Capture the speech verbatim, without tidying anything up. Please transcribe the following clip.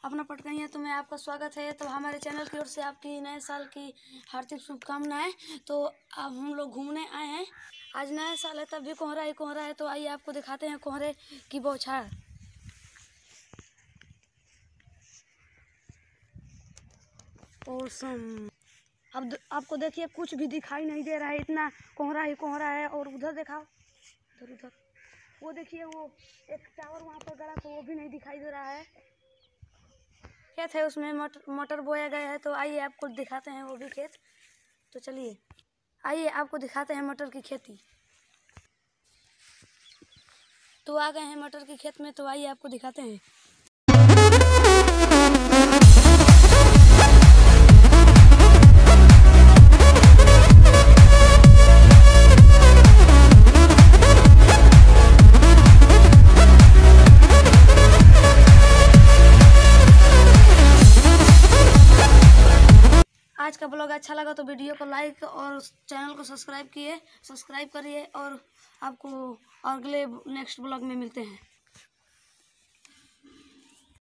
अपना पटकैया तो मैं आपका स्वागत है। तो हमारे चैनल की ओर से आपकी नए साल की हार्दिक शुभकामनाएं। तो अब हम लोग घूमने आए हैं। आज नया साल है, तब भी कोहरा ही कोहरा है। तो आइए आपको दिखाते हैं कोहरे की बौछार। औसम। अब आपको देखिए कुछ भी दिखाई नहीं दे रहा है, इतना कोहरा ही कोहरा है। और उधर दिखाओ, उधर उधर वो देखिए, वो एक टावर वहाँ पर गड़ा तो वो भी नहीं दिखाई दे रहा है। खेत है, उसमें मटर मटर बोया गया है। तो आइए आपको दिखाते हैं वो भी खेत। तो चलिए आइए आपको दिखाते हैं मटर की खेती। तो आ गए हैं मटर की खेत में। तो आइए आपको दिखाते हैं। आज का ब्लॉग अच्छा लगा तो वीडियो को लाइक और चैनल को सब्सक्राइब किए सब्सक्राइब करिए। और आपको अगले नेक्स्ट ब्लॉग में मिलते हैं।